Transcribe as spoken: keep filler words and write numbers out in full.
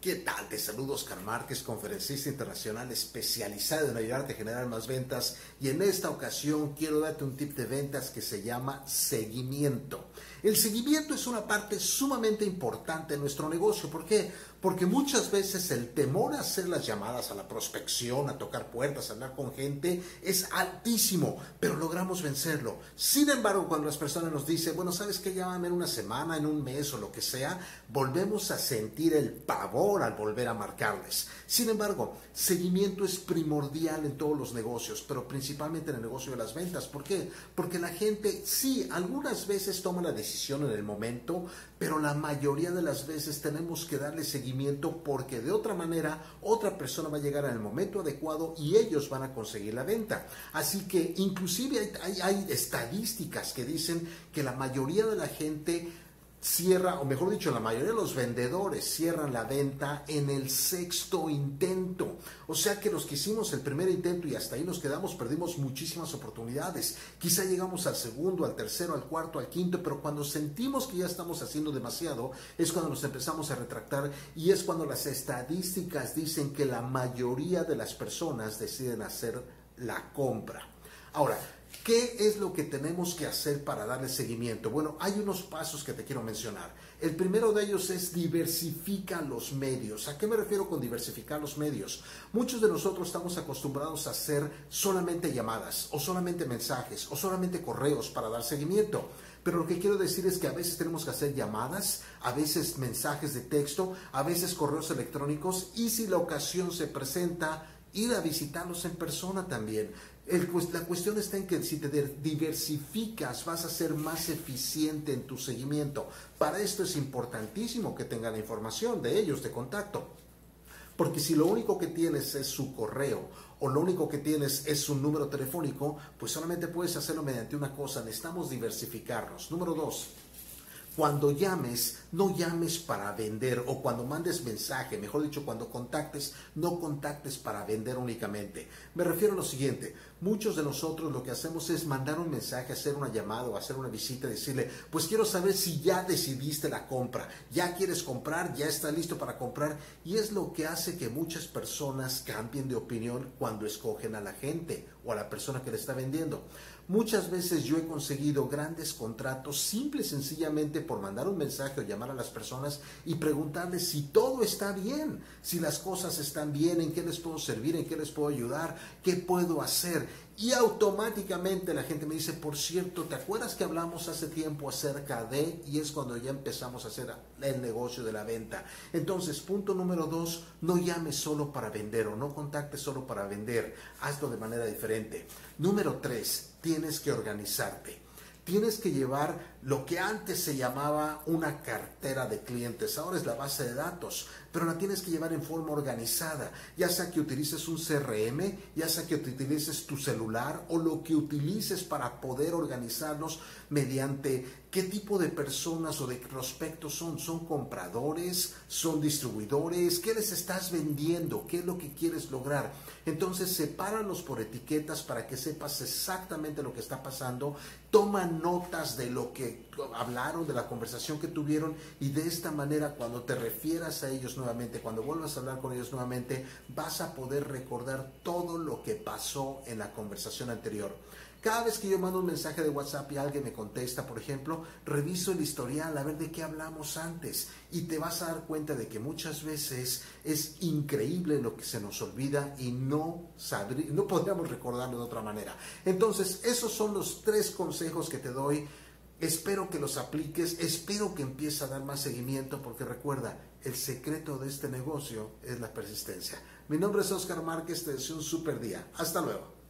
¿Qué tal? Te saludo Oscar Márquez, conferencista internacional especializado en ayudarte a generar más ventas, y en esta ocasión quiero darte un tip de ventas que se llama seguimiento. El seguimiento es una parte sumamente importante en nuestro negocio. ¿Por qué? Porque muchas veces el temor a hacer las llamadas a la prospección, a tocar puertas, a hablar con gente, es altísimo, pero logramos vencerlo. Sin embargo, cuando las personas nos dicen, bueno, ¿sabes qué? Llámame en una semana, en un mes o lo que sea, volvemos a sentir el pavor al volver a marcarles. Sin embargo, seguimiento es primordial en todos los negocios, pero principalmente en el negocio de las ventas. ¿Por qué? Porque la gente, sí, algunas veces toma la decisión en el momento, pero la mayoría de las veces tenemos que darle seguimiento porque de otra manera otra persona va a llegar en el momento adecuado y ellos van a conseguir la venta. Así que inclusive hay, hay, hay estadísticas que dicen que la mayoría de la gente cierra, o mejor dicho, la mayoría de los vendedores cierran la venta en el sexto intento. O sea que los que hicimos el primer intento y hasta ahí nos quedamos, perdimos muchísimas oportunidades. Quizá llegamos al segundo, al tercero, al cuarto, al quinto, pero cuando sentimos que ya estamos haciendo demasiado, es cuando nos empezamos a retractar, y es cuando las estadísticas dicen que la mayoría de las personas deciden hacer la compra. Ahora, ¿qué es lo que tenemos que hacer para darle seguimiento? Bueno, hay unos pasos que te quiero mencionar. El primero de ellos es diversifica los medios. ¿A qué me refiero con diversificar los medios? Muchos de nosotros estamos acostumbrados a hacer solamente llamadas, o solamente mensajes, o solamente correos para dar seguimiento. Pero lo que quiero decir es que a veces tenemos que hacer llamadas, a veces mensajes de texto, a veces correos electrónicos, y si la ocasión se presenta, ir a visitarlos en persona también. El, pues, la cuestión está en que si te diversificas vas a ser más eficiente en tu seguimiento. Para esto es importantísimo que tenga la información de ellos, de contacto. Porque si lo único que tienes es su correo o lo único que tienes es su número telefónico, pues solamente puedes hacerlo mediante una cosa. Necesitamos diversificarnos. Número dos. Cuando llames, no llames para vender, o cuando mandes mensaje, mejor dicho, cuando contactes, no contactes para vender únicamente. Me refiero a lo siguiente: muchos de nosotros lo que hacemos es mandar un mensaje, hacer una llamada o hacer una visita y decirle, pues quiero saber si ya decidiste la compra, ya quieres comprar, ya está listo para comprar, y es lo que hace que muchas personas cambien de opinión cuando escogen a la gente o a la persona que le está vendiendo. Muchas veces yo he conseguido grandes contratos simple y sencillamente por mandar un mensaje o llamar a las personas y preguntarles si todo está bien, si las cosas están bien, en qué les puedo servir, en qué les puedo ayudar, qué puedo hacer. Y automáticamente la gente me dice, por cierto, ¿te acuerdas que hablamos hace tiempo acerca de? Y es cuando ya empezamos a hacer el negocio de la venta. Entonces, punto número dos, no llames solo para vender o no contactes solo para vender. Hazlo de manera diferente. Número tres, tienes que organizarte. Tienes que llevar lo que antes se llamaba una cartera de clientes, ahora es la base de datos, pero la tienes que llevar en forma organizada, ya sea que utilices un C R M, ya sea que utilices tu celular o lo que utilices para poder organizarlos mediante qué tipo de personas o de prospectos son. ¿Son compradores? ¿Son distribuidores? ¿Qué les estás vendiendo? ¿Qué es lo que quieres lograr? Entonces, sepáralos por etiquetas para que sepas exactamente lo que está pasando. Toma notas de lo que hablaron, de la conversación que tuvieron, y de esta manera cuando te refieras a ellos nuevamente, cuando vuelvas a hablar con ellos nuevamente, vas a poder recordar todo lo que pasó en la conversación anterior. Cada vez que yo mando un mensaje de WhatsApp y alguien me contesta, por ejemplo, reviso el historial a ver de qué hablamos antes, y te vas a dar cuenta de que muchas veces es increíble lo que se nos olvida y no, sabrí, no podríamos recordarlo de otra manera. Entonces, esos son los tres consejos que te doy. Espero que los apliques, espero que empieces a dar más seguimiento, porque recuerda, el secreto de este negocio es la persistencia. Mi nombre es Oscar Márquez, te deseo un super día. Hasta luego.